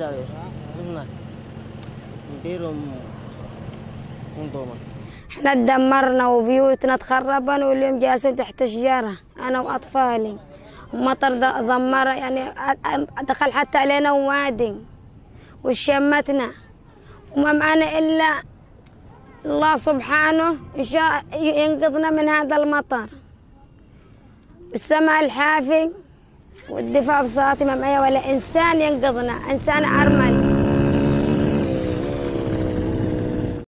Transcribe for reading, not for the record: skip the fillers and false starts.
احنا تدمرنا وبيوتنا تخربن واليوم جالسين تحت شجرة أنا وأطفالي. ومطر دمر يعني دخل حتى علينا وادي وشمتنا وما معنا إلا الله سبحانه إن شاء ينقذنا من هذا المطر. السماء الحافي والدفاع بصلاتي ما معي ولا إنسان ينقذنا، إنسان أرمل.